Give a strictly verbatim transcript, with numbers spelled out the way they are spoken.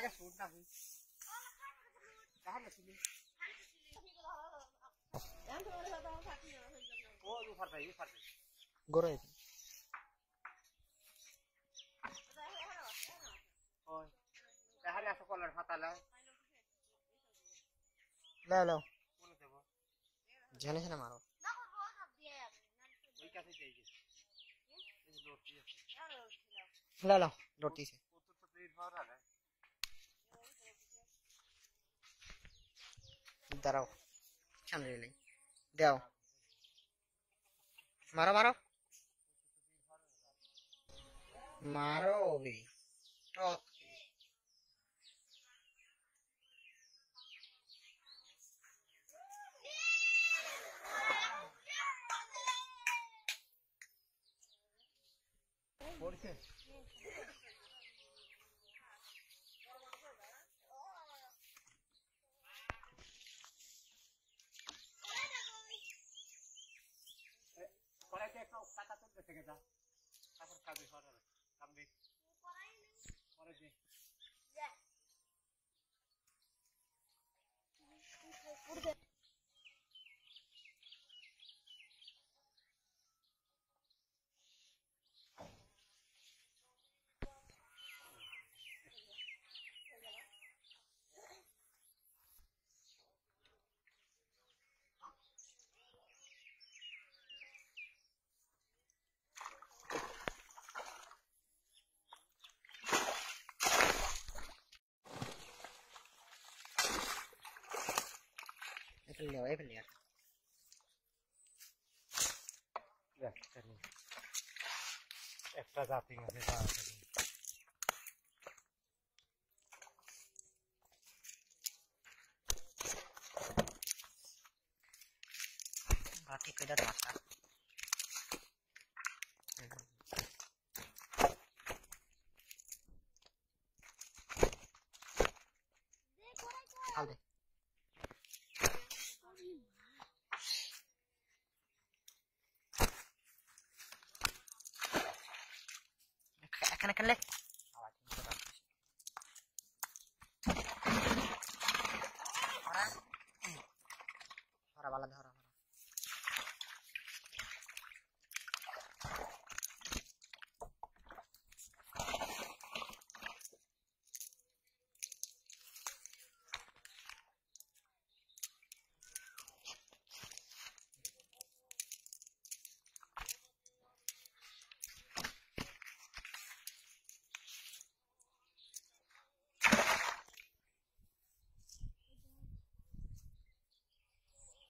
आगे सूटना हुई कहां मछली वो जो फरता है ये फरता गोरे ओए कहां ऐसा कलर फता ला ले लो बोलो देबो जाने से ना मारो वही कैसे चाहिए ये लोटी है ले लो लोटी से वो तो पेट भर रहा है इधर आओ चल ले ले जाओ मारो मारो मारो भी तो बोल के पढ़ा के का काटा तो देखे जा कापर का भी हो रहा है काम भी पढ़ा दे या itu lihat ya lihat ya ini ekstra zapping ada berarti kita masak Alde akan akan leh orang orang bala orang